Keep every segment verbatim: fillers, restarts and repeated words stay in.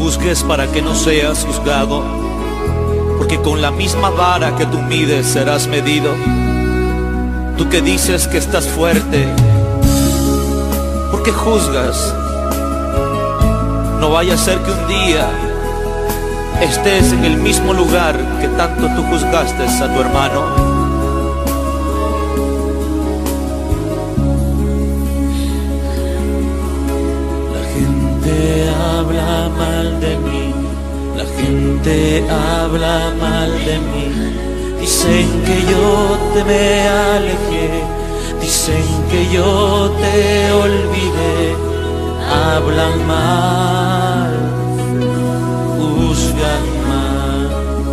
juzgues para que no seas juzgado, porque con la misma vara que tú mides serás medido. Tú que dices que estás fuerte, ¿por qué juzgas? No vaya a ser que un día estés en el mismo lugar que tanto tú juzgaste a tu hermano. Habla mal de mí, la gente habla mal de mí. Dicen que yo te me alejé, dicen que yo te olvidé. Hablan mal, juzgan mal,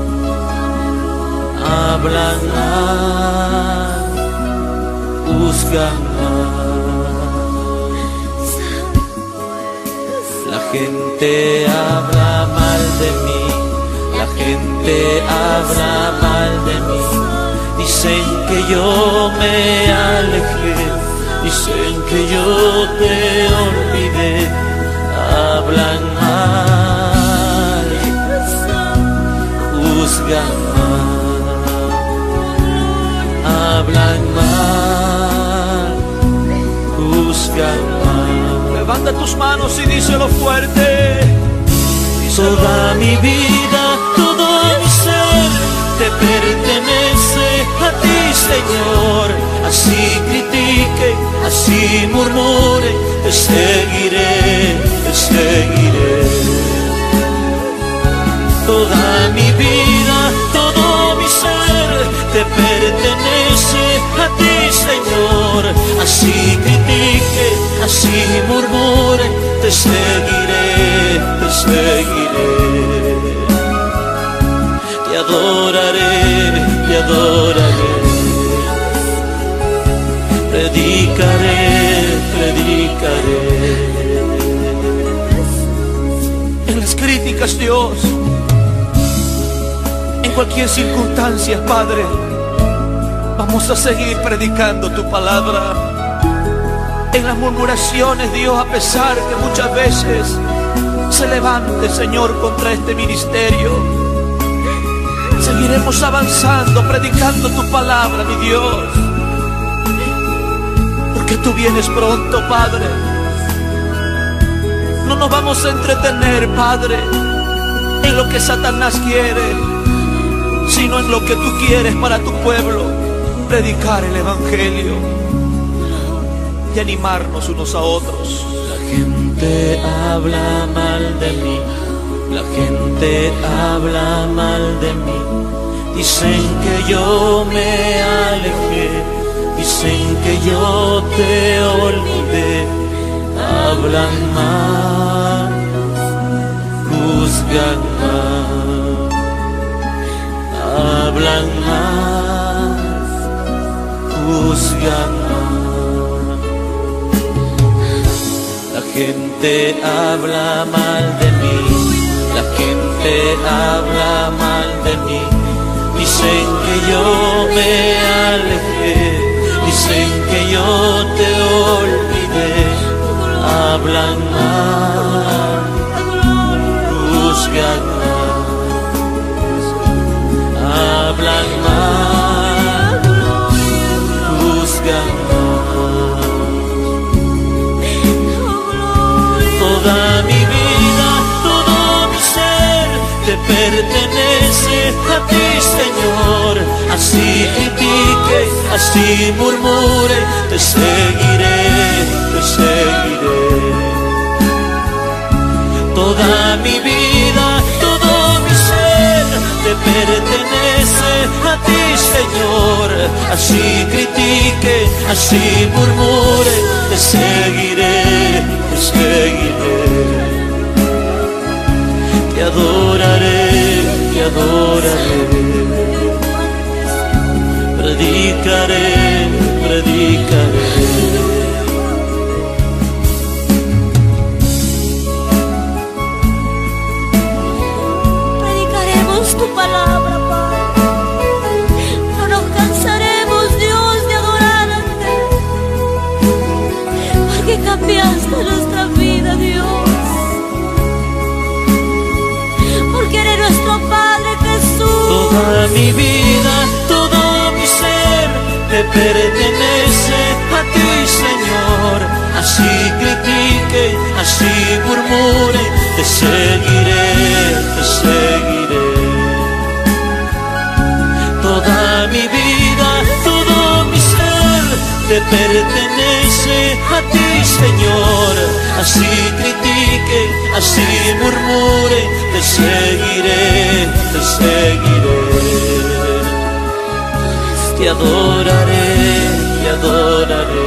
hablan mal, juzgan mal. La gente habla mal de mí, la gente habla mal de mí. Dicen que yo me alejé, dicen que yo te olvidé. Hablan mal, juzgan mal, hablan mal, juzgan mal. Levanta tus manos y díselo fuerte. Díselo. Toda mi vida, todo mi ser te pertenece a ti, Señor. Así critique, así murmure, te seguiré, te seguiré. Toda mi vida, todo mi ser te pertenece a ti, Señor. Así critique, así murmure, te seguiré, te seguiré. Te adoraré, te adoraré. Predicaré, predicaré. En las críticas, Dios, en cualquier circunstancia, Padre, vamos a seguir predicando tu palabra. En las murmuraciones, Dios, a pesar que muchas veces se levante, Señor, contra este ministerio, seguiremos avanzando, predicando tu palabra, mi Dios, porque tú vienes pronto, Padre. No nos vamos a entretener, Padre, en lo que Satanás quiere, sino en lo que tú quieres para tu pueblo, predicar el Evangelio y animarnos unos a otros. La gente habla mal de mí, la gente habla mal de mí. Dicen que yo me alejé, dicen que yo te olvidé. Hablan mal, juzgan mal, hablan mal, juzgan mal. La gente habla mal de mí, la gente habla mal de mí. Dicen que yo me alejé, dicen que yo te olvidé. Hablan mal, juzgan mal, hablan mal, juzgan mal. Toda mi vida, todo mi ser te pertenece a ti, Señor. Así critique, así murmure, te seguiré, te seguiré. Toda mi vida, todo mi ser te pertenece a ti, Señor. Así critique, así murmure, te seguiré, te seguiré. Te adoraré, te adoraré. Predicaré, predicaré. Tu palabra, Padre. No nos cansaremos, Dios, de adorarte, porque cambiaste nuestra vida, Dios. Toda mi vida, todo mi ser te pertenece a ti, Señor. Así critique, así murmure, te seguiré, te seguiré. Toda mi vida, todo mi ser te pertenece a ti, Señor. Así critique, así murmure, te seguiré, te seguiré. Te adoraré, te adoraré.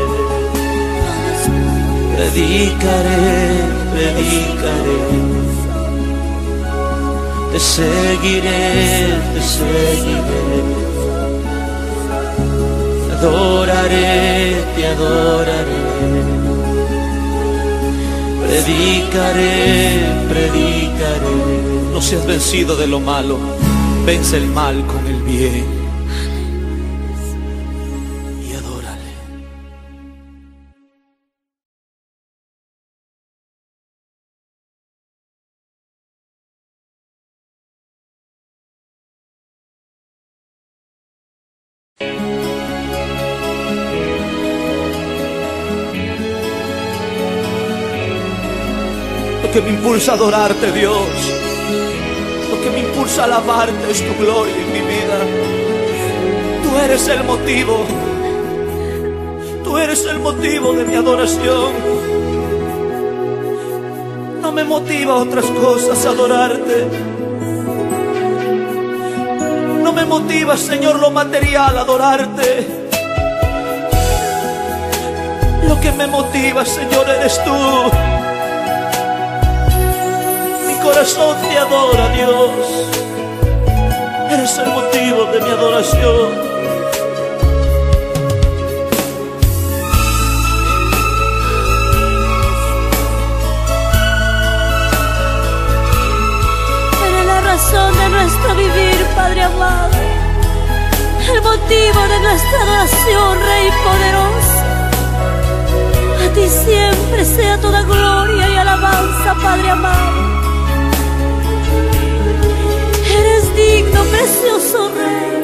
Predicaré, predicaré. Te seguiré, te seguiré. Te adoraré, te adoraré. Predicaré, predicaré. No seas vencido de lo malo, vence el mal con el bien. Lo que me impulsa a adorarte, Dios, lo que me impulsa a alabarte es tu gloria en mi vida. Tú eres el motivo, tú eres el motivo de mi adoración. No me motiva otras cosas a adorarte. No me motiva, Señor, lo material a adorarte. Lo que me motiva, Señor, eres tú. Mi corazón te adora, Dios. Eres el motivo de mi adoración. Eres la razón de nuestro vivir, Padre amado. El motivo de nuestra adoración, Rey poderoso. A ti siempre sea toda gloria y alabanza, Padre amado. Eres digno, precioso Rey.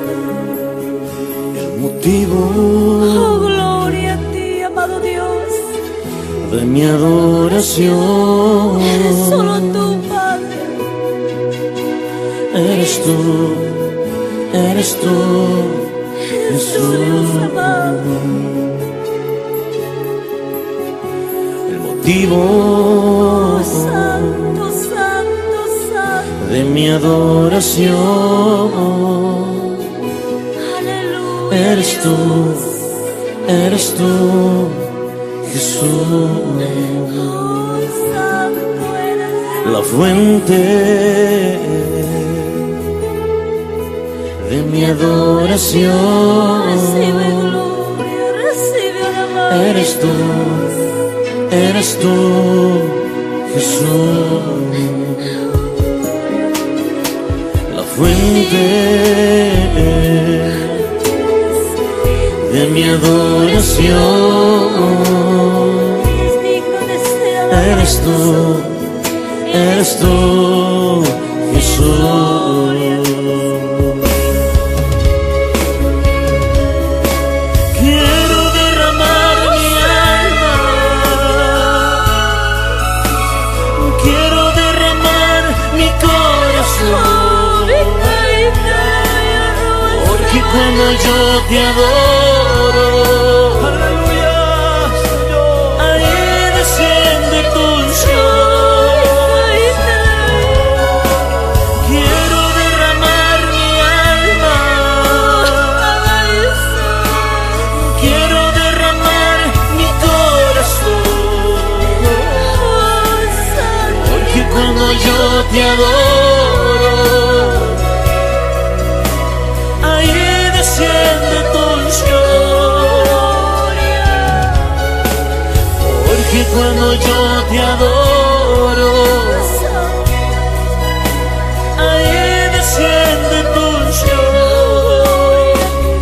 El motivo, oh gloria a ti, amado Dios, de mi adoración. Eres solo tú, Padre. Eres tú, eres tú, Jesús. Dios amado. Motivo, oh, santo, santo, santo, de mi adoración. Aleluya. Eres tú, eres tú, Jesús. Oh, santo eres tú. La fuente de mi adoración. Recibe gloria, recibe alabanza. Eres tú, eres tú, Jesús. La fuente de mi adoración. Eres tú, eres tú, Jesús. Quiero derramar mi alma, quiero derramar mi corazón, porque cuando yo te adoro, Aleluya, Señor. ahí desciende tu unción. Quiero derramar mi alma, quiero derramar mi corazón, porque cuando yo te adoro, ahí desciende tu unción. Porque cuando yo te adoro, ahí desciende tu unción.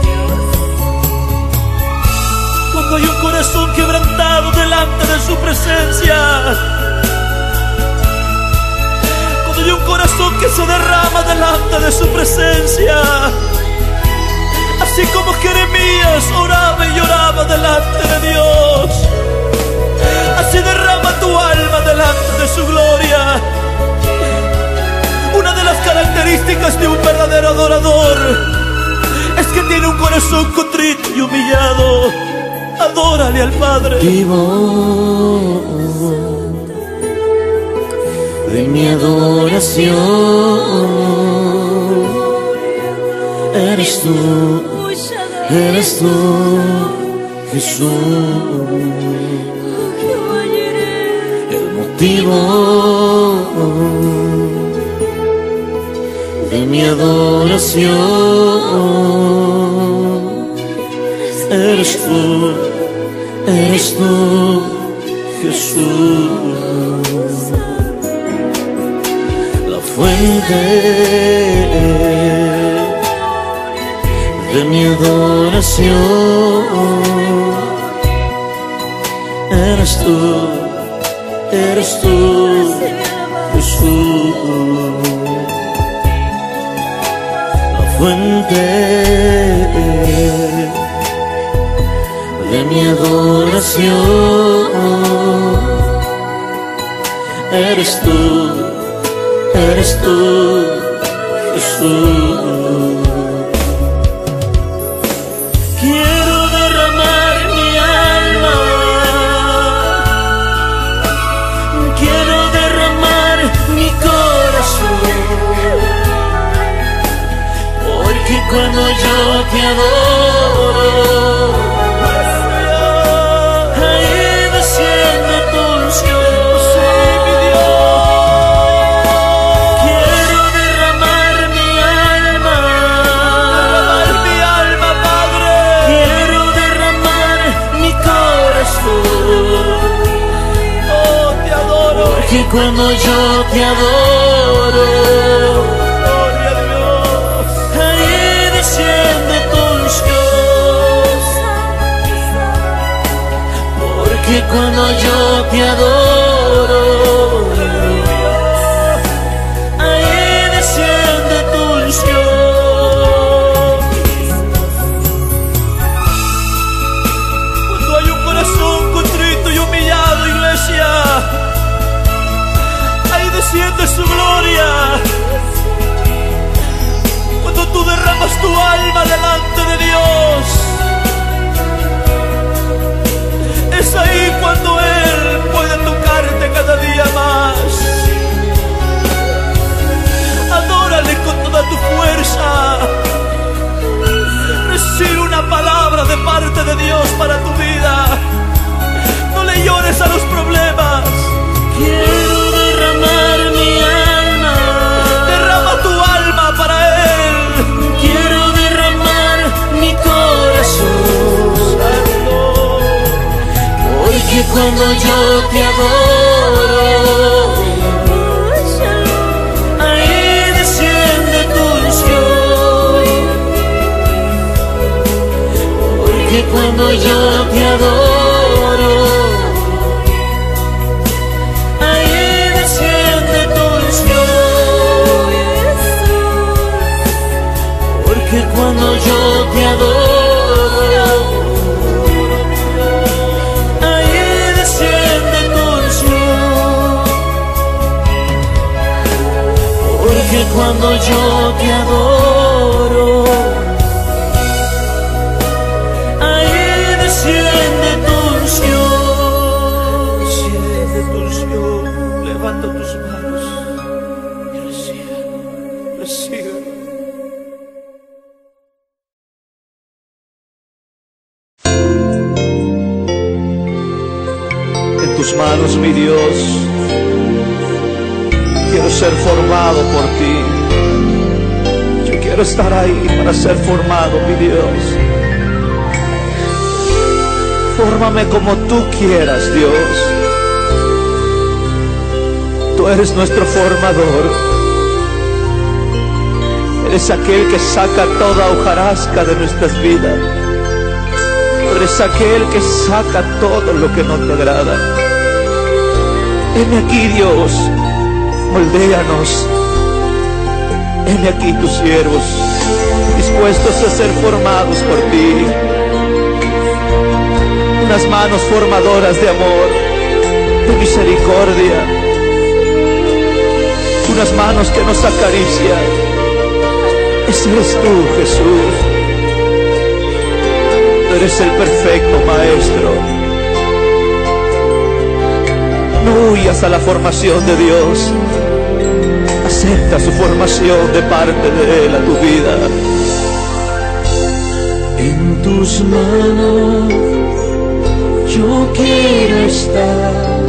Cuando hay un corazón quebrantado delante de su presencia, cuando hay un corazón que se derrama delante delante de su presencia. Así como Jeremías oraba y lloraba delante de Dios, así derrama tu alma delante de su gloria. Una de las características de un verdadero adorador es que tiene un corazón contrito y humillado. Adórale al Padre. Vivo de mi adoración, eres tú, eres tú, Jesús. El motivo de mi adoración, eres tú, eres tú, Jesús. La fuente de mi adoración, eres tú, eres tú, Jesús. La fuente de mi adoración, eres tú, eres tú, Jesús. Quiero derramar mi alma, quiero derramar mi corazón, porque cuando yo te adoro, ahí desciende tu unción. Quiero derramar mi alma, derramar mi alma, Padre. Quiero derramar mi corazón. Oh, te adoro, porque cuando yo te adoro, gloria a Dios, ahí desciende tu unción. Porque cuando yo te adoro, ahí desciende tu unción. Cuando hay un corazón contrito y humillado, iglesia, ahí desciende su gloria. Cuando tú derramas tu alma delante de Dios, es ahí cuando Él puede tocarte cada día más. Adórale con toda tu fuerza. Recibe una palabra de parte de Dios para tu vida. No le llores a los problemas. Quiero derramar mi alma, Derrama tu alma para Él. quiero derramar mi corazón, porque cuando yo te adoro, ahí desciende tu unción. Porque cuando yo te adoro, ahí desciende tu unción. Porque cuando yo te adoro, ahí desciende tu unción. Porque cuando yo te adoro, ahí desciende tu unción. Desciende tu unción. Levanta tus manos y recibe, recibe. En tus manos, mi Dios, quiero ser formado por ti. Yo quiero estar ahí para ser formado, mi Dios. Fórmame como tú quieras, Dios. Tú eres nuestro formador. Eres aquel que saca toda hojarasca de nuestras vidas. Tú eres aquel que saca todo lo que no te agrada. Heme aquí, Dios, moldéanos. heme aquí tus siervos, dispuestos a ser formados por ti. Unas manos formadoras de amor, de misericordia, unas manos que nos acarician. Ese eres tú, Jesús. Tú eres el perfecto Maestro. No huyas a la formación de Dios. Acepta su formación de parte de Él a tu vida. En tus manos yo quiero estar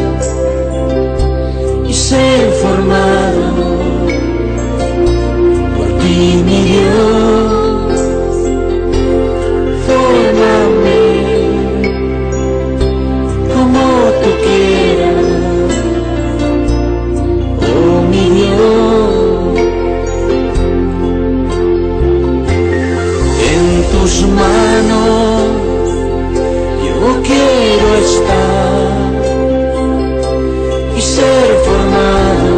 y ser formado por ti, mi Dios. Fórmame como tú quieras, oh mi Dios. En tus manos yo quiero estar y ser formado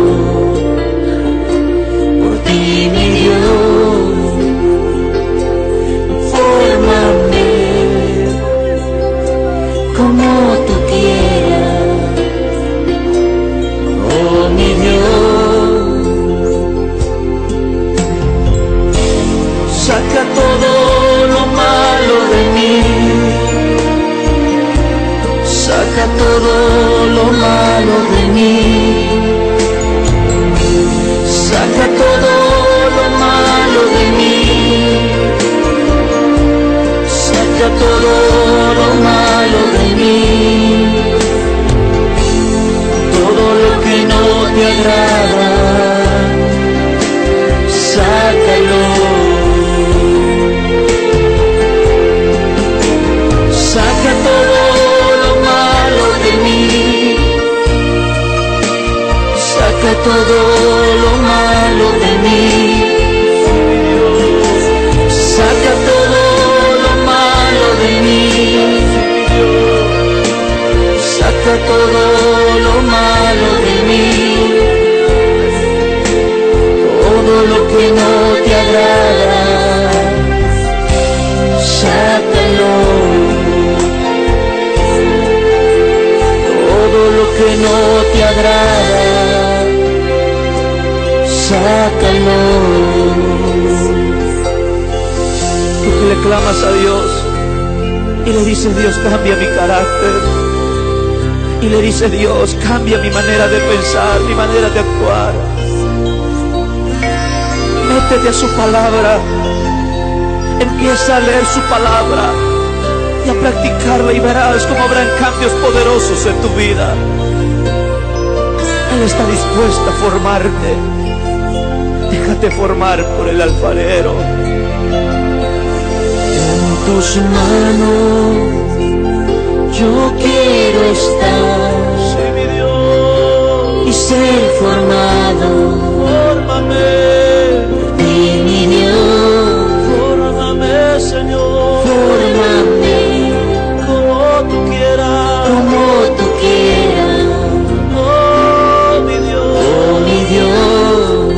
por ti, mi Dios. Fórmame como tú quieras, oh mi Dios. Saca todo lo malo de mí, saca todo lo malo de mí, saca todo lo malo de mí, saca todo lo malo de mí, todo lo que no te agrada, sácalo. Saca todo lo malo de mí, saca todo lo malo de mí, saca todo lo malo de mí, saca todo lo malo de mí, todo lo que no te agrada, sácalo. Todo lo que no te agrada, sácalo. Tú que le clamas a Dios y le dices: Dios, cambia mi carácter. Y le dices: Dios, cambia mi manera de pensar, mi manera de actuar. Métete a su palabra, empieza a leer su palabra y a practicarla, y verás cómo habrán cambios poderosos en tu vida. Él está dispuesto a formarte. Déjate formar por el alfarero. En tus manos yo quiero estar, Sí, mi Dios. y ser formado Fórmame, por ti, mi Dios. fórmame, Señor, Fórmame como tú quieras. como tú quieras, Oh, mi Dios. oh mi Dios.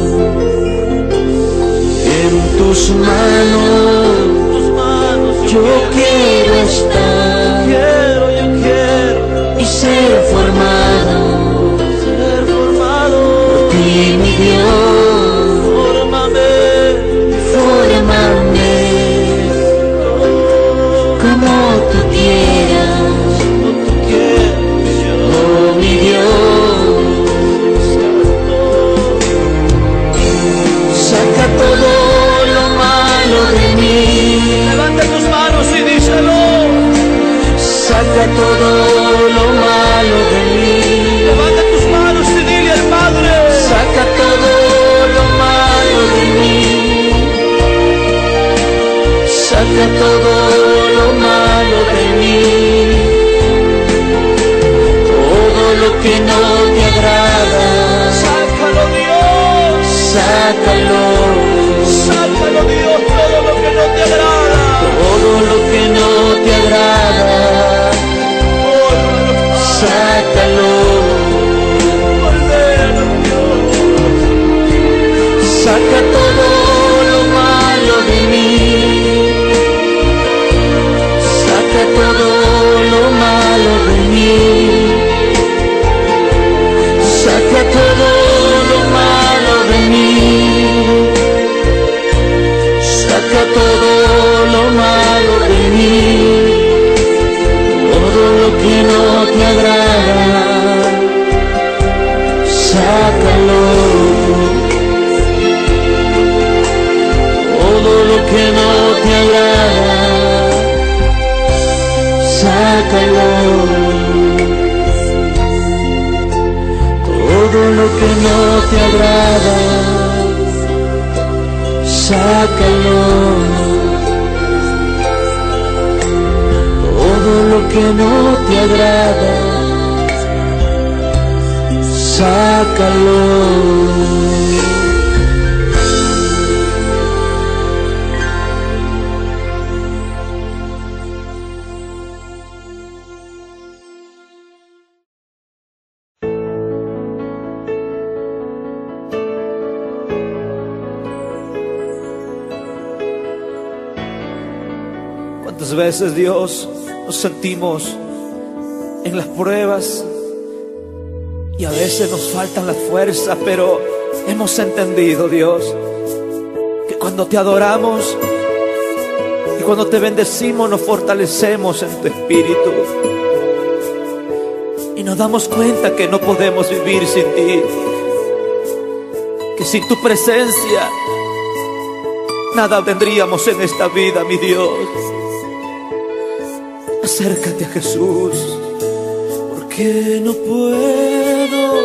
En tus manos Tus manos yo quiero, quiero estar quiero, yo quiero y ser formado ser formado. por ti, mi Dios. Fórmame, Fórmame como tú quieras, como tú quieras, oh mi Dios. Saca todo lo malo de mí, Levanta tus manos y díselo. saca todo lo malo de mí, Levanta tus manos y dile al Padre: saca todo lo malo de mí, saca todo lo malo de mí, todo lo que no te agrada, sácalo, Dios. sácalo, Sácalo, Dios, todo lo que no te agrada. todo lo que no te agrada, sácalo, Ordénalo, Dios. saca todo te agrada, sácalo. Todo lo que no te agrada, sácalo. Todo lo que no te agrada, sácalo. Todo lo que no te agrada, sácalo. ¿Cuántas veces, Dios, nos sentimos en las pruebas y a veces nos faltan las fuerzas, pero hemos entendido, Dios, que cuando te adoramos y cuando te bendecimos nos fortalecemos en tu espíritu y nos damos cuenta que no podemos vivir sin ti, que sin tu presencia nada tendríamos en esta vida, mi Dios. Acércate a Jesús, porque no puedo,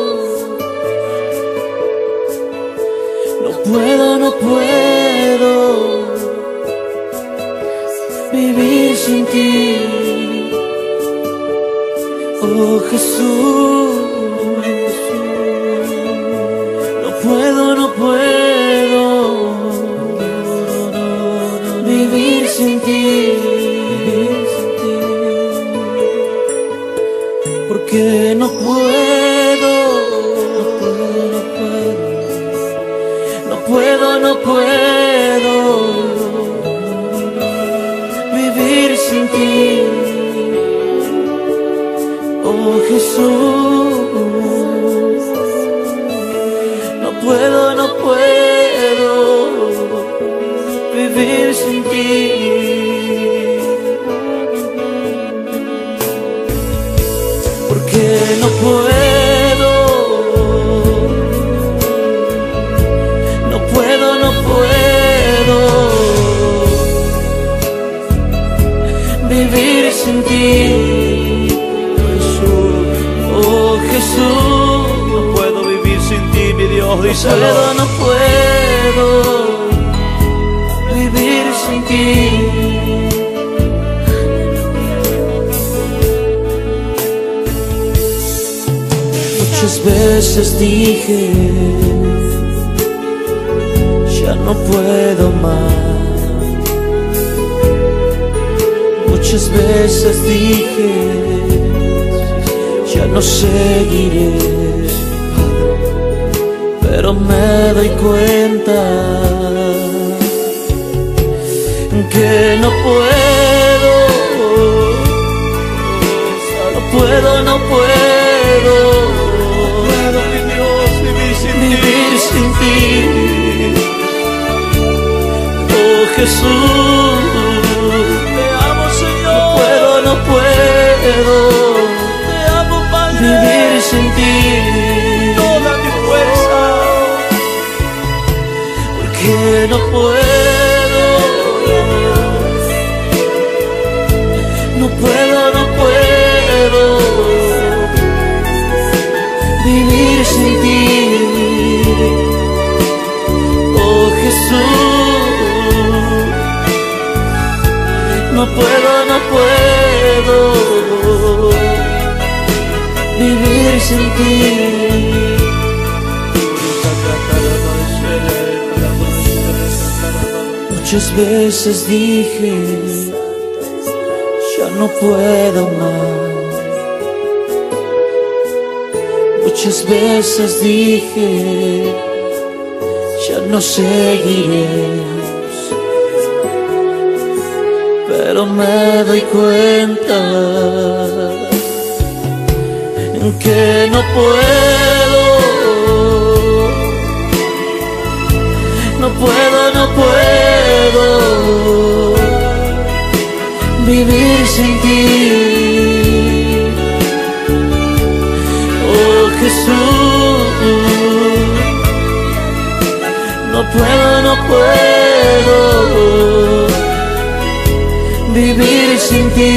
no puedo, no puedo vivir sin ti, oh Jesús. No puedo, no puedo vivir sin ti, porque no puedo, no puedo, no puedo vivir sin ti, oh Jesús. No puedo, no puedo vivir sin ti. No puedo, no puedo, no puedo vivir sin ti, Jesús, oh Jesús. No puedo vivir sin ti, mi Dios, díselo. No puedo, no puedo vivir sin ti. Muchas veces dije, ya no puedo más. Muchas veces dije, ya no seguiré. Pero me doy cuenta que no puedo, no puedo, no puedo vivir sin ti, oh Jesús. Te amo, Señor. No puedo, no puedo, te amo, Padre, vivir sin ti. Toda mi fuerza, porque no puedo, no puedo, no puedo vivir sin ti, oh Jesús. No puedo, no puedo vivir sin ti. Muchas veces dije, ya no puedo más. Muchas veces dije, ya no seguiré. Pero me doy cuenta que no puedo, no puedo, no puedo vivir sin ti, puedo vivir sin ti.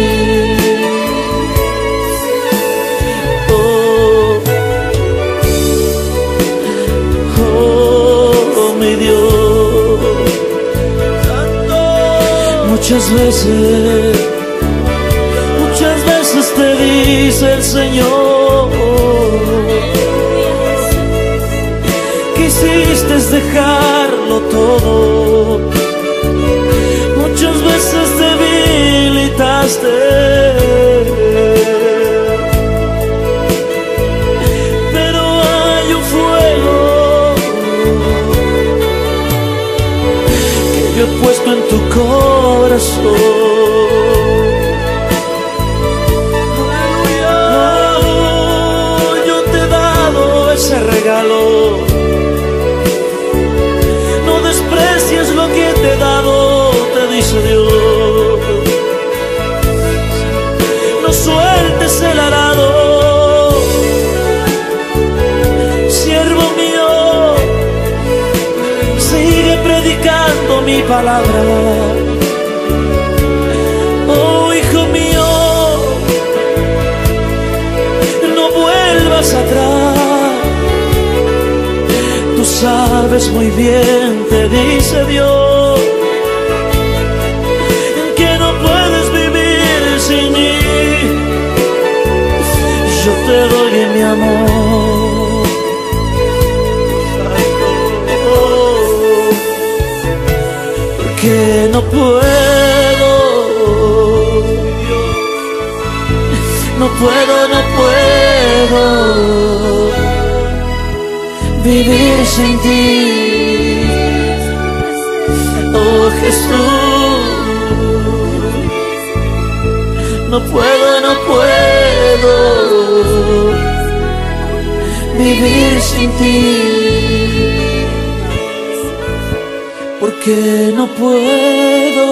Oh, oh, mi Dios. Muchas veces, muchas veces te dice el Señor, quisiste dejarlo todo, muchas veces te debilitaste, pero hay un fuego que yo he puesto en tu corazón. Oh, yo te he dado ese regalo. Lo que te he dado, te dice Dios. No sueltes el arado, siervo mío, sigue predicando mi palabra. Oh, hijo mío, no vuelvas atrás. Tú sabes muy bien, te dice Dios, que no puedes vivir sin mí. Yo te doy mi amor. Oh, porque no puedo, no puedo, no puedo vivir sin ti. Oh Jesús, no puedo, no puedo vivir sin ti, porque no puedo,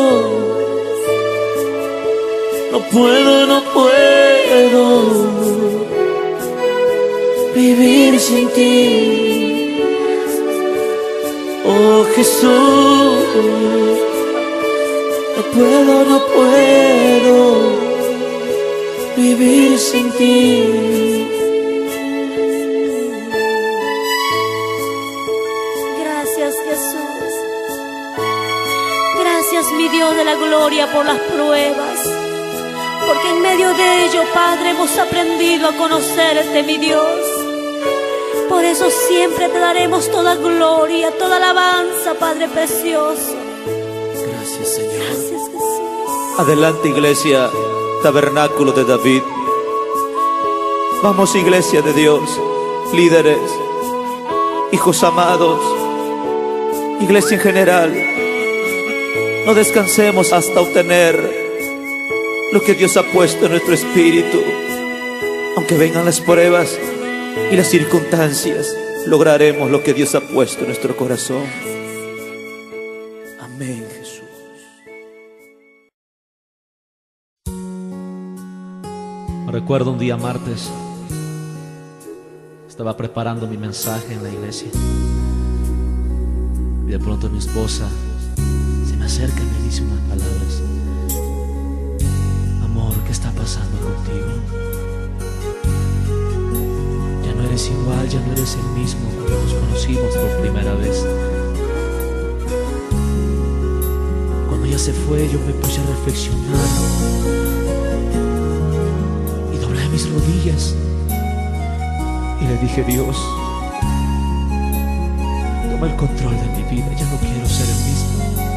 no puedo, no puedo vivir sin ti. Oh Jesús, no puedo, no puedo vivir sin ti. Gracias, Jesús. Gracias, mi Dios de la gloria, por las pruebas, porque en medio de ello, Padre, hemos aprendido a conocerte, mi Dios. Por eso siempre te daremos toda gloria, toda alabanza, Padre precioso. Gracias, Señor. Gracias, Jesús. Adelante, iglesia, tabernáculo de David. Vamos, iglesia de Dios, líderes, hijos amados, iglesia en general. No descansemos hasta obtener lo que Dios ha puesto en nuestro espíritu. Aunque vengan las pruebas y las circunstancias, lograremos lo que Dios ha puesto en nuestro corazón. Amén, Jesús. Recuerdo un día martes, estaba preparando mi mensaje en la iglesia y de pronto mi esposa se me acerca y me dice unas palabras: amor, ¿qué está pasando contigo? Ya no eres igual, ya no eres el mismo cuando nos conocimos por primera vez. Cuando ella se fue, yo me puse a reflexionar y doblé mis rodillas y le dije: Dios, toma el control de mi vida, ya no quiero ser el mismo.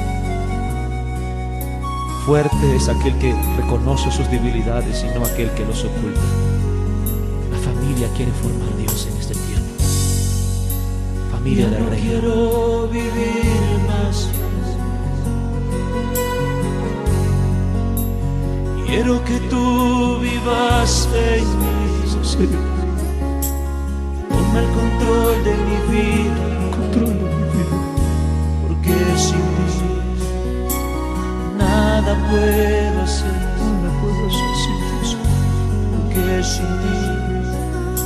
Fuerte es aquel que reconoce sus debilidades y no aquel que los oculta. La familia quiere formar Dios en este tiempo. Familia del Rey. Quiero vivir más. Quiero que tú vivas en mí. Toma el control de mi vida. Control de mi vida. Porque sin ti nada puedo hacer. Nada puedo hacer sin ti. Porque sin ti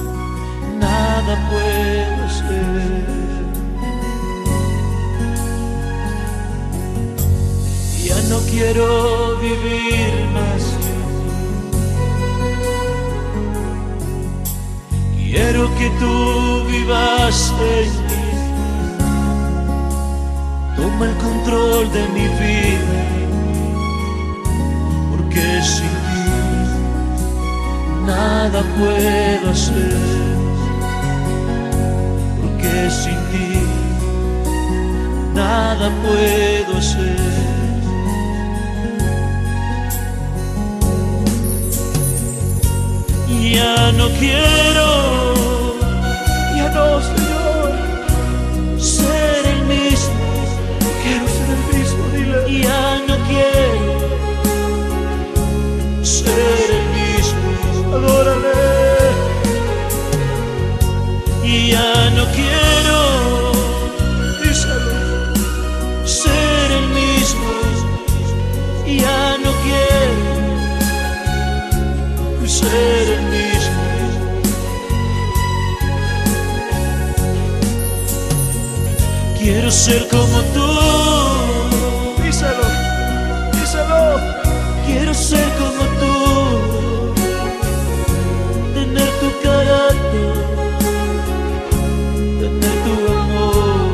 nada puedo hacer. no quiero vivir más. Quiero que tú vivas en mí. Toma el control de mi vida, porque sin ti nada puedo hacer. Porque sin ti nada puedo hacer. Ya no quiero, ya no, Señor, ser el mismo. Quiero ser el mismo, dile. Ya no quiero ser el mismo. Adórale. Ya no quiero, díselo, ser el mismo. Ya no quiero ser el mismo. Quiero ser como tú. Díselo, díselo. Quiero ser como tú. Tener tu carácter, tener tu amor.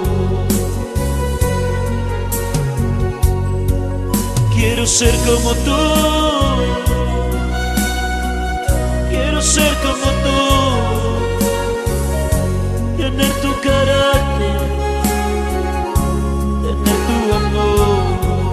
Quiero ser como tú. Quiero ser como tú, tener tu carácter, tener tu amor.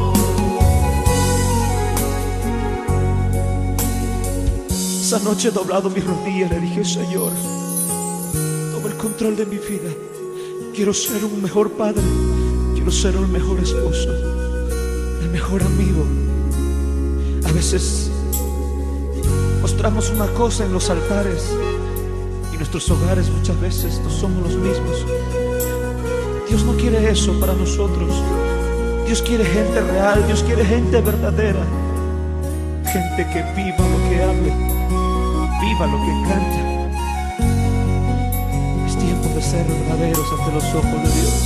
Esa noche he doblado mis rodillas, le dije: Señor, toma el control de mi vida. Quiero ser un mejor padre, quiero ser un mejor esposo, el mejor amigo. A veces mostramos una cosa en los altares y nuestros hogares muchas veces no somos los mismos. Dios no quiere eso para nosotros. Dios quiere gente real, Dios quiere gente verdadera, gente que viva lo que hable, viva lo que canta. Es tiempo de ser verdaderos ante los ojos de Dios.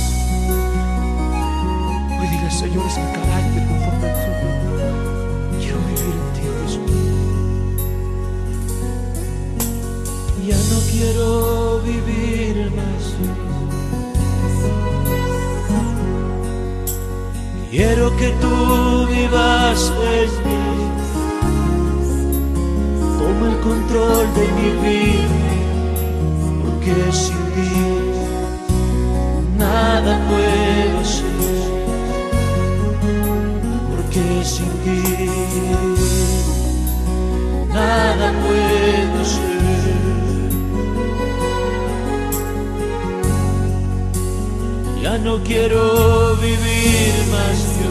Hoy dile: Señor, es mi carácter conforme al tuyo. Quiero vivir en ti, Dios mío. Ya no quiero vivir más. Quiero que tú vivas en mí. Toma el control de mi vida, porque sin ti nada puedo ser. Porque sin ti nada puedo ser. Ya no quiero vivir más yo.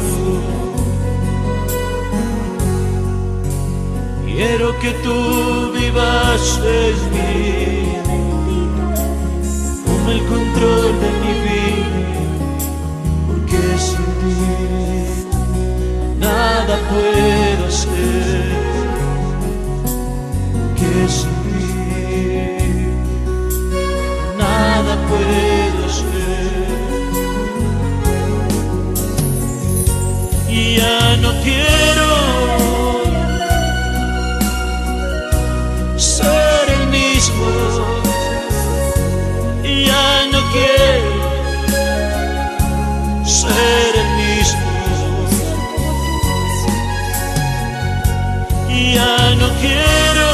Quiero que tú vivas en mí. Toma el control de mi vida, porque sin ti nada puedo hacer. Porque sin ti nada puedo hacer. Ya no quiero ser el mismo. Ya no quiero ser el mismo. Ya no quiero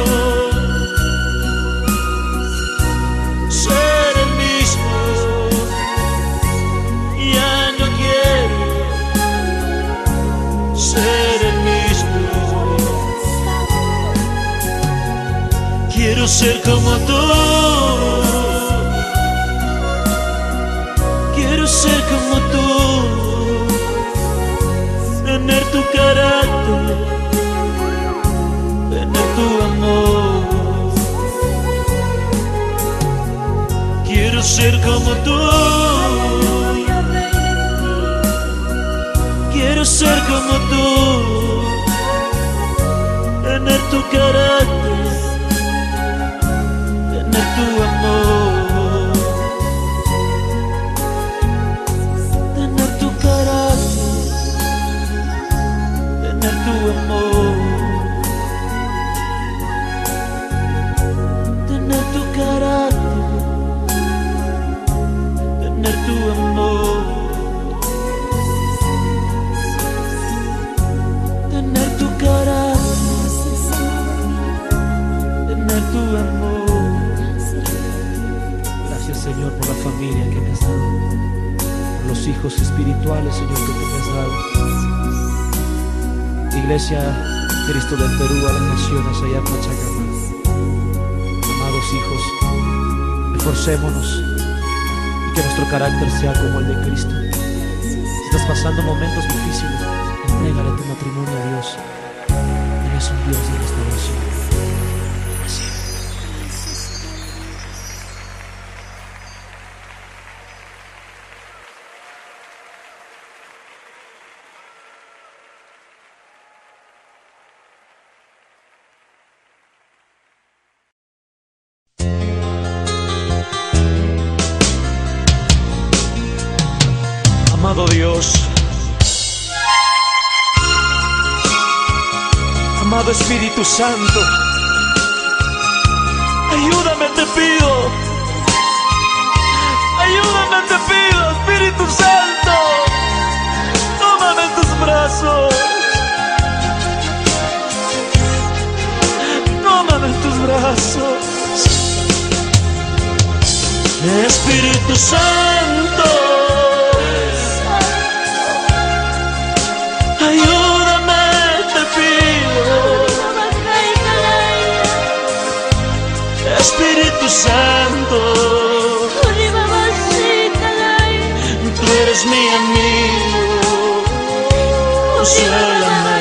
ser el mismo. Ya no quiero ser el mismo. Quiero ser como tú. Quiero ser como tú. Tener tu carácter, tener tu amor. Quiero ser como tú. Quiero ser como tú. Tener tu carácter, tener tu amor. Tener tu carácter, Señor, por la familia que me has dado, por los hijos espirituales, Señor, que tú me has dado. Iglesia Cristo del Perú, a las naciones allá en Pachacama. Amados hijos, esforcémonos y que nuestro carácter sea como el de Cristo. Si estás pasando momentos difíciles, entrégale tu matrimonio a Dios. Él es un Dios de restauración. Así. Amado Dios, amado Espíritu Santo, ayúdame, te pido, ayúdame, te pido, Espíritu Santo, tómame en tus brazos, tómame en tus brazos, Espíritu Santo. Ayúdame, te pido, Espíritu Santo, tú eres mi amigo, consuélame.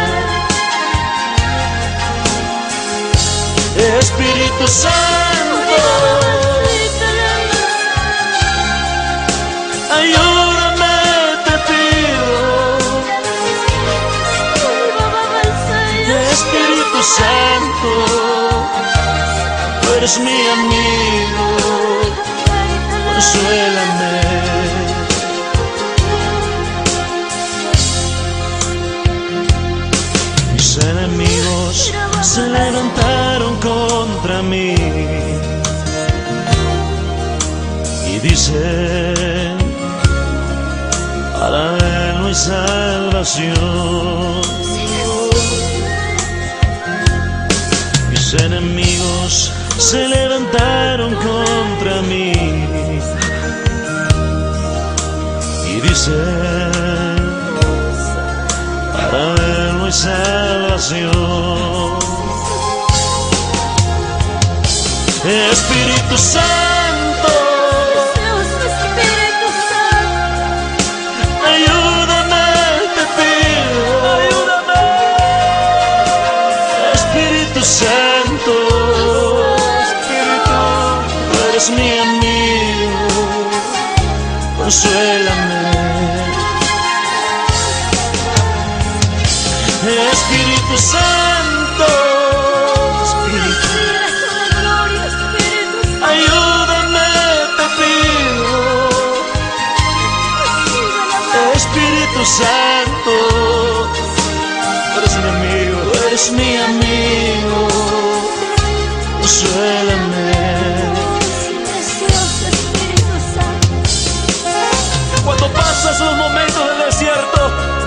Espíritu Santo, ayúdame, te pido. Espíritu Santo, tú eres mi amigo, consuélame. Mis enemigos se levantaron contra mí y dicen, para él no hay salvación. Mis enemigos se levantaron contra mí y dicen, para él no hay salvación. Espíritu Santo, ayúdame, te pido, ayúdame. Espíritu Santo, eres mi amigo, consuélame. Espíritu Santo, Espíritu, ayúdame, te pido. Espíritu Santo, eres mi amigo, eres mi amigo, consuélame. Cuando pasas los momentos del desierto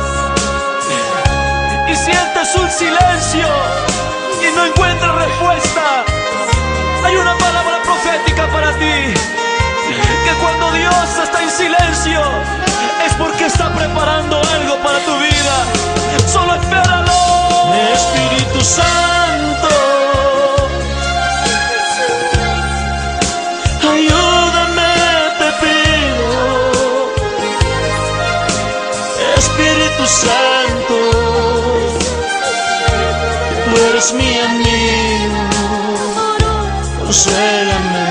y sientes un silencio y no encuentras respuesta, hay una palabra profética para ti, que cuando Dios está en silencio es porque está preparando algo para tu vida. Solo espéralo. Espíritu Santo, ayúdame, te pido. Espíritu Santo, tú eres mi amigo, consuélame.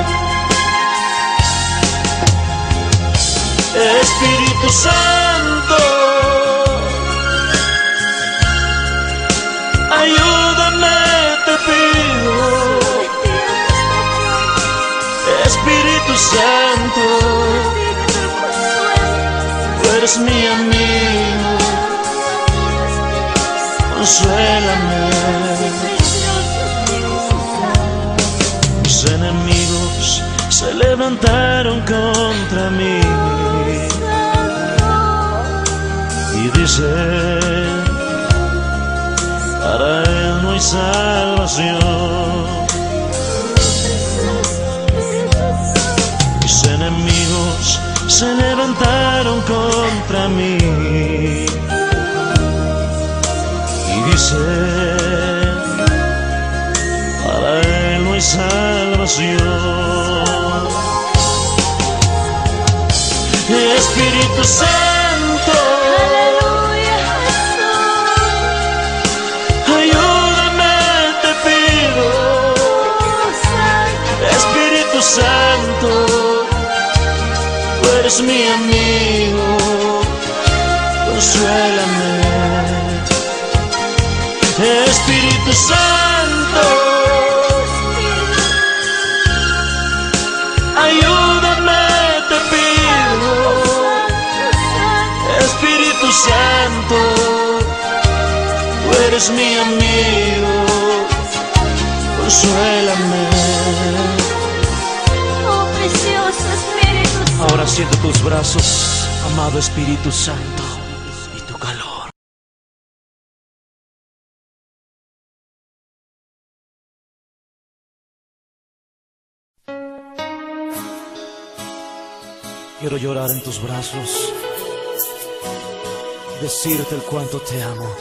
Espíritu Santo, ayúdame, te pido. Espíritu Santo, tú eres mi amigo, consuélame. Mis enemigos se levantaron contra mí y dicen, para él no hay salvación. y salvación. Espíritu Santo, Aleluya, Jesús. ayúdame, te pido. Espíritu Santo, tú eres mi amigo, consuélame. Espíritu Santo, ayúdame, te pido. Espíritu Santo, tú eres mi amigo, consuélame. Oh, precioso Espíritu Santo. Ahora siento tus brazos, amado Espíritu Santo, y tu calor. Quiero llorar en tus brazos, decirte el cuánto te amo.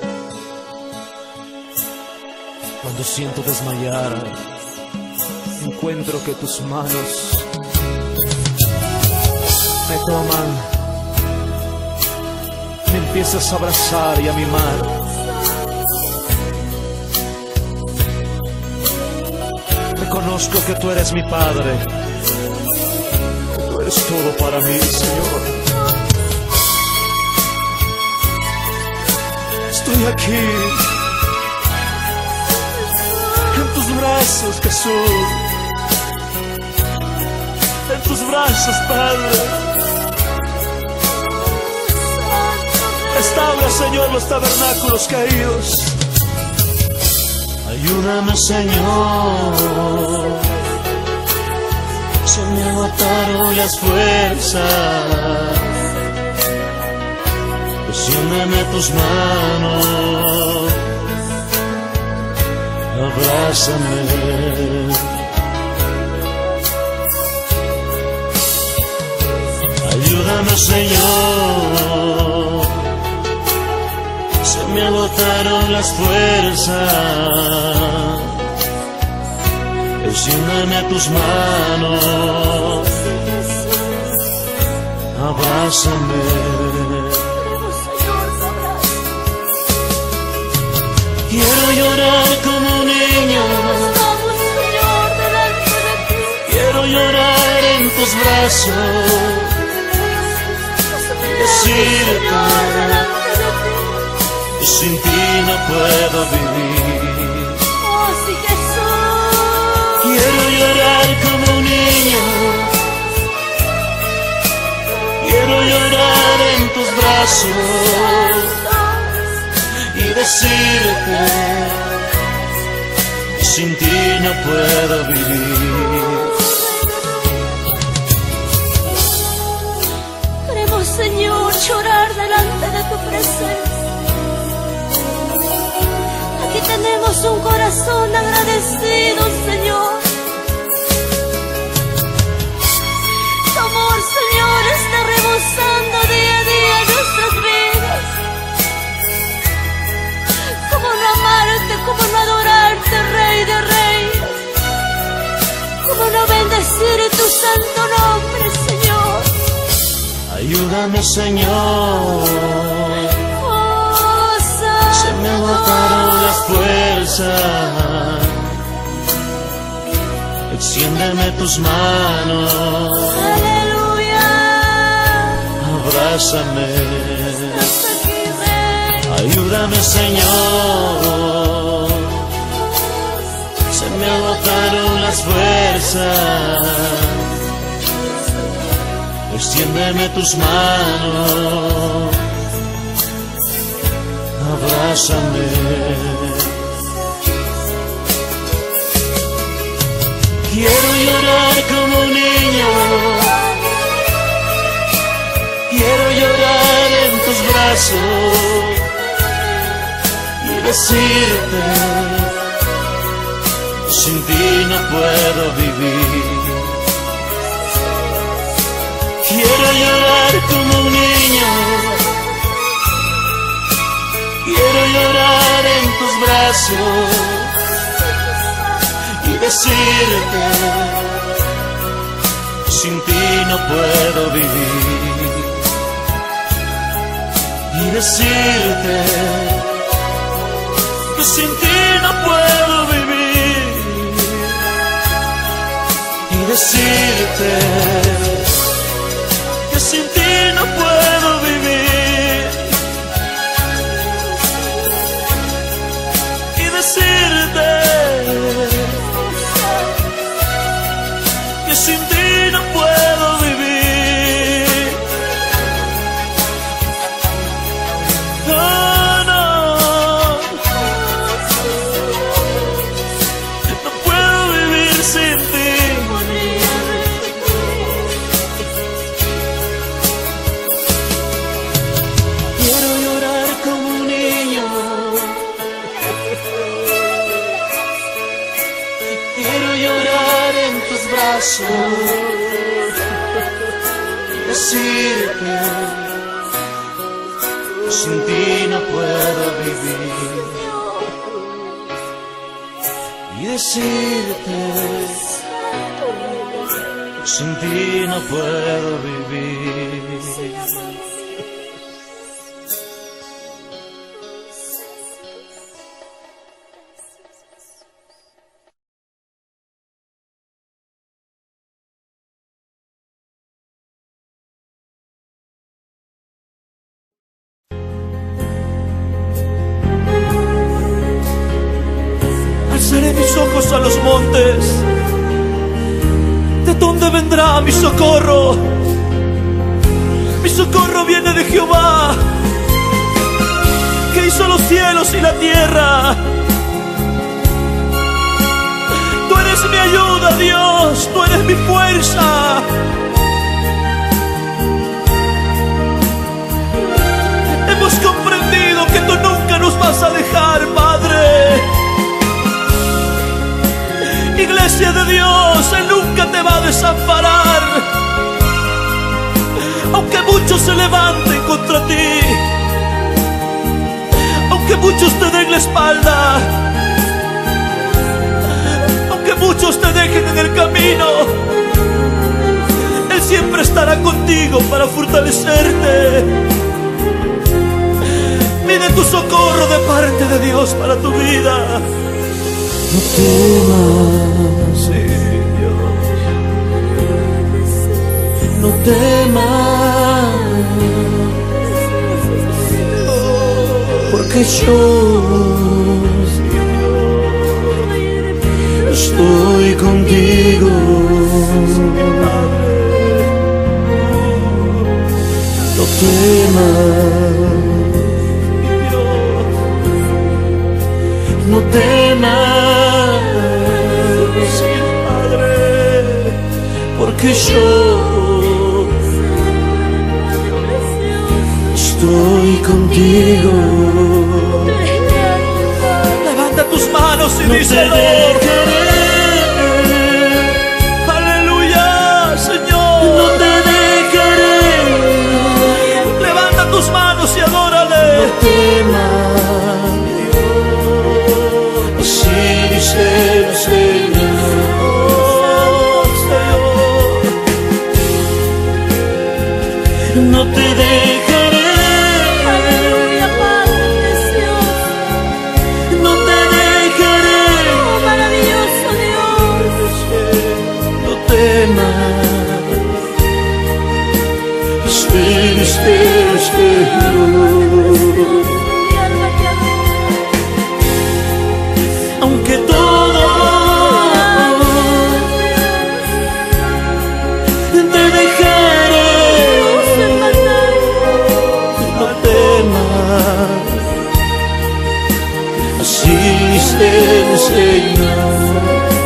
Cuando siento desmayar, encuentro que tus manos me toman, me empiezas a abrazar y a mimar. Reconozco que tú eres mi Padre, que tú eres todo para mí, Señor. Estoy aquí, en tus brazos, Jesús, en tus brazos, Padre. Restaura, Señor, los tabernáculos caídos. Ayúdame, Señor, se me agotaron las fuerzas. Extiéndeme tus manos, abrázame. Ayúdame, Señor, se me agotaron las fuerzas. Extiéndeme tus manos, abrázame. Quiero llorar como un niño, Vamos, Señor, delante de ti. quiero llorar en tus brazos, decirte Señor, delante de ti. que sin ti no puedo vivir. Oh, sí, Jesús. Quiero llorar como un niño, quiero llorar en tus brazos y decirte que sin ti no puedo vivir. Queremos, Señor, llorar delante de tu presencia. Aquí tenemos un corazón agradecido, Señor. Tu amor, Señor, está rebosando día a día en nuestras vidas. ¿Cómo no amarte, cómo no adorarte, Rey de Reyes? ¿Cómo no bendecir tu santo nombre, Señor? Ayúdame, Señor, Oh, se me agotaron las fuerzas. Extiéndeme tus manos, Aleluya. abrázame. Estás aquí, Rey. Ayúdame, Señor, se me agotaron las fuerzas. Extiéndeme tus manos, abrázame. Quiero llorar como un niño, quiero llorar en tus brazos y decirte, sin ti no puedo vivir. Quiero llorar como un niño, quiero llorar en tus brazos y decirte, sin ti no puedo vivir. Y decirte que sin ti no puedo vivir. Y decirte que sin ti no puedo vivir. Y decirte que sin ti no puedo vivir. Oh, no, no puedo vivir sin ti. Quiero llorar como un niño. Quiero llorar en tus brazos y decirte, sin ti no puedo vivir. Y decirte, sin ti no puedo vivir. Alzaré mis ojos a los montes. ¿De dónde vendrá mi socorro? Mi socorro viene de Jehová, que hizo los cielos y la tierra. Tú eres mi ayuda, Dios, tú eres mi fuerza. Hemos comprendido que tú nunca nos vas a dejar, Padre. Iglesia de Dios, Él nunca te va a desamparar. Aunque muchos se levanten contra ti, aunque muchos te den la espalda, aunque muchos te dejen en el camino, Él siempre estará contigo para fortalecerte. Pide tu socorro de parte de Dios para tu vida. No temas, Sí, Dios. no temas, porque yo estoy contigo. No temas, no temas, Padre, porque yo estoy contigo. Levanta tus manos y No te díselo. dejaré, Aleluya, Señor. no te dejaré. Levanta tus manos y adórale. No temas, así dice el Señor. Oh, Señor. No te dejaré, Aleluya, Padre precioso. no te dejaré. Oh, maravilloso Dios. No temas, así dice el Señor. Mi alma te adora. Aunque todo te dejaré, no temas, así dice el Señor.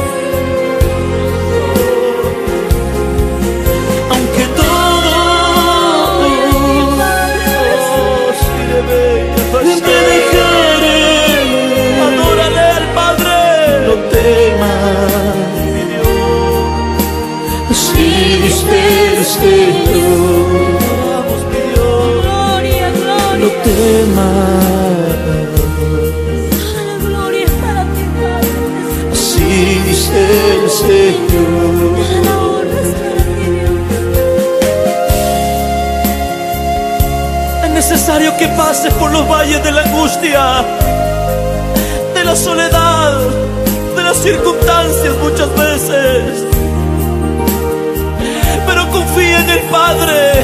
Aunque todo te dejaré, Adórale al Padre. no temas, así dice el Señor. Vamos, mi Dios. Gloria, gloria. No temas, La gloria es para ti, Padre. así dice Señor. La honra es para ti, Dios. Es necesario que pases por los valles de la angustia, de la soledad, de las circunstancias muchas veces. Pero confía en el Padre,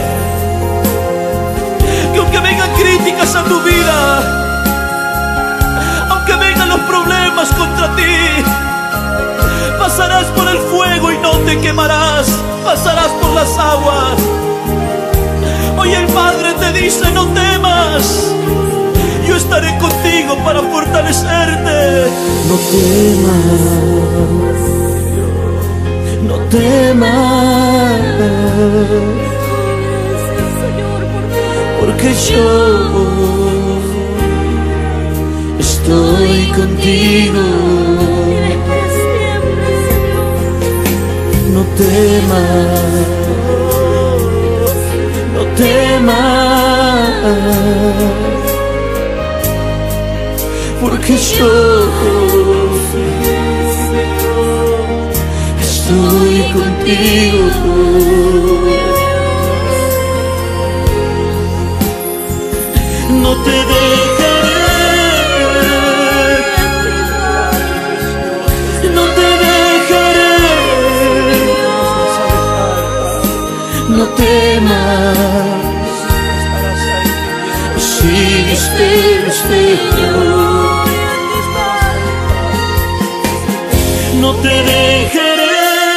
que aunque vengan críticas a tu vida, aunque vengan los problemas contra ti, pasarás por el fuego y no te quemarás, pasarás por las aguas. Hoy el Padre te dice: no temas, yo estaré contigo para fortalecerte. No temas, no temas, Gracias, Señor, por tu porque yo estoy contigo. eres para siempre, Señor. No temas, no temas, porque yo estoy contigo. No te dejaré, no te dejaré, no temas, si espero, Señor. No te dejaré,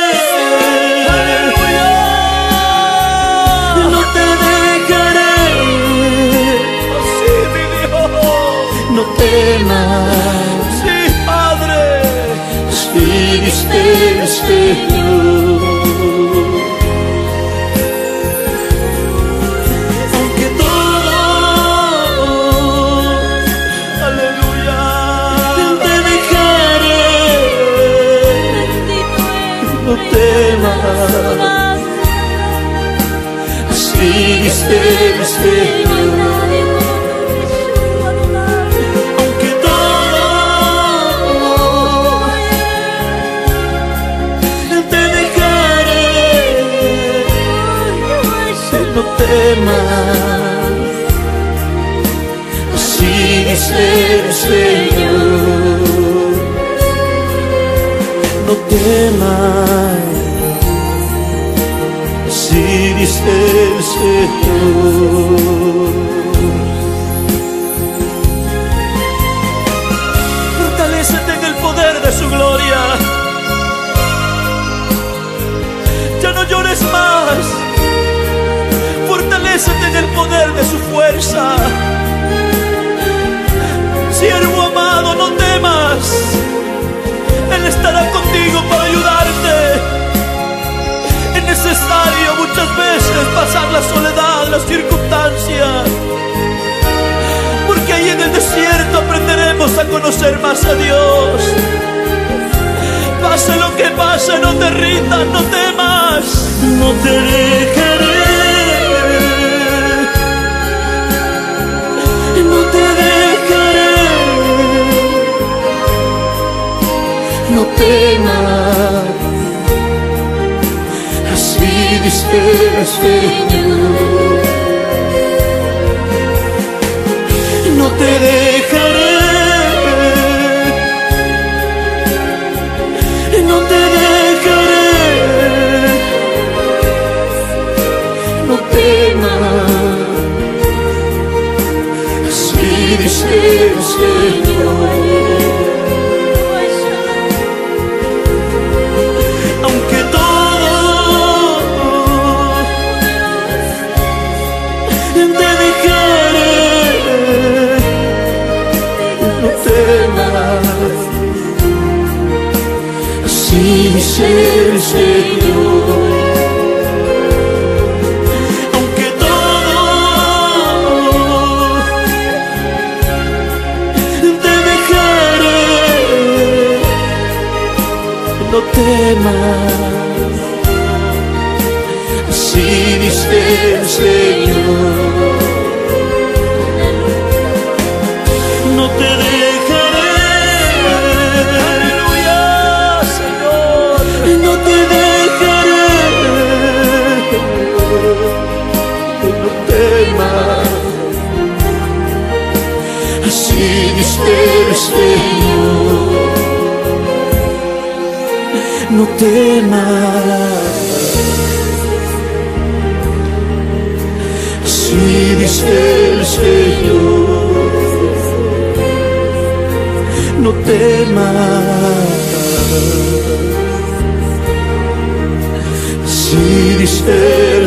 no te dejaré, Sí, mi Dios. no temas, Sí, Padre. si espero, Señor. Aunque todo, Aleluya. te dejaré, Bendito eres, no temas, si espero, Señor. Aunque todo te dejaré, no temas, si espero, Señor. No temas, si dice el Señor. Fortalécete en el poder de su gloria. Ya no llores más. Fortalécete en el poder de su fuerza. Siervo amado, no temas. Él estará contigo para ayudarte. Es necesario muchas veces pasar la soledad, las circunstancias, porque ahí en el desierto aprenderemos a conocer más a Dios. Pase lo que pase, no te rindas, no temas. No te dejaré, no te dejaré, no temas, así dice el Señor. No te dejaré, no te dejaré, no temas, así dice el Señor. Aunque todo te dejaré, no temas, así dice el Señor. Aunque todo te dejaré, no temas, así dice el Señor. No te dejaré, Aleluya, Señor. no te diste el Señor. No temas, si dice el Señor. No temas, si dice el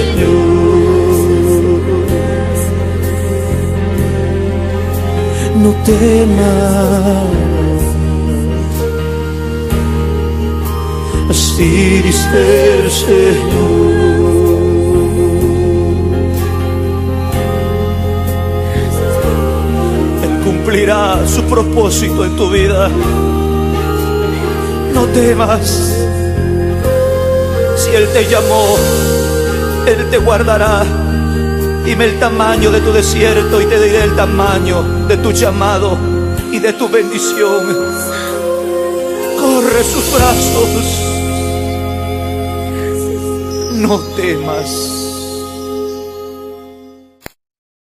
Señor. No temas, así dice el Señor. Él cumplirá su propósito en tu vida. No temas. Si Él te llamó, Él te guardará. Dime el tamaño de tu desierto y te diré el tamaño de tu llamado y de tu bendición. Corre sus brazos. No temas.